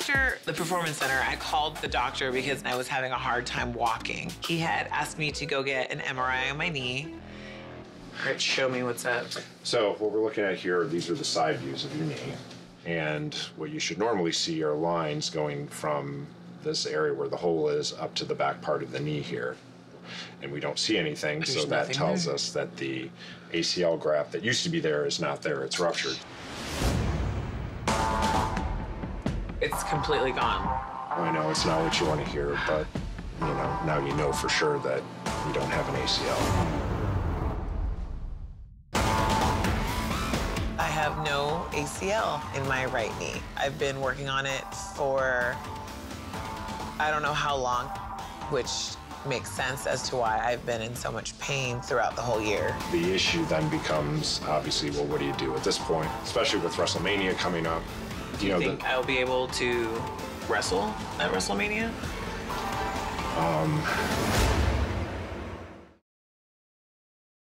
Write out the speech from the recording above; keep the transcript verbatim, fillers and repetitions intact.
after the Performance Center, I called the doctor because I was having a hard time walking. He had asked me to go get an M R I on my knee. Rich, show me what's up. So what we're looking at here, these are the side views of your knee. And what you should normally see are lines going from this area where the hole is up to the back part of the knee here. And we don't see anything, There's so that tells there. us that the A C L graft that used to be there is not there, it's ruptured. It's completely gone. I know it's not what you want to hear, but you know, now you know for sure that you don't have an A C L. I have no A C L in my right knee. I've been working on it for I don't know how long, which makes sense as to why I've been in so much pain throughout the whole year. The issue then becomes, obviously, well, what do you do at this point? Especially with WrestleMania coming up. Do you, know, think the, I'll be able to wrestle at WrestleMania? Um,